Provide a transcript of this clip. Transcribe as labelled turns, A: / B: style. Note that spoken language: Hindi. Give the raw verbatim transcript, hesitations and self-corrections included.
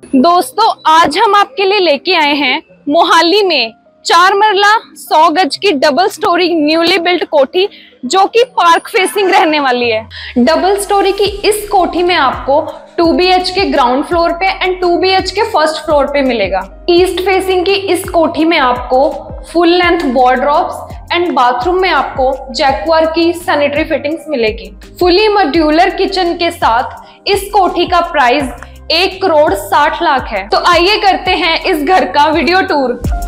A: दोस्तों आज हम आपके लिए लेके आए हैं मोहाली में चार मरला सौ गज की डबल स्टोरी न्यूली बिल्ट कोठी जो कि पार्क फेसिंग रहने वाली है। डबल स्टोरी की इस कोठी में आपको two B H K ground floor पे and two B H K first floor पे मिलेगा। ईस्ट फेसिंग की इस कोठी में आपको full length wardrobes and bathroom में आपको जैक्वार की सैनिटरी फिटिंग्स मिलेगी। फुली मॉड्यूलर किचन के साथ इस कोठी का प्राइस एक करोड़ साठ लाख है। तो आइए करते हैं इस घर का वीडियो टूर।